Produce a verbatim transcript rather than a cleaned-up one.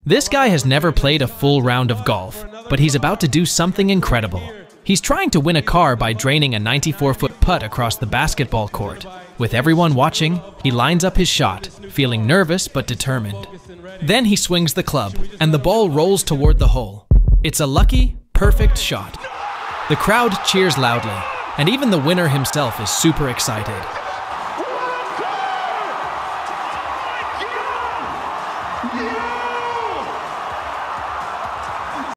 This guy has never played a full round of golf, but he's about to do something incredible. He's trying to win a car by draining a ninety-four foot putt across the basketball court. With everyone watching, he lines up his shot, feeling nervous but determined. Then he swings the club, and the ball rolls toward the hole. It's a lucky, perfect shot. The crowd cheers loudly, and even the winner himself is super excited.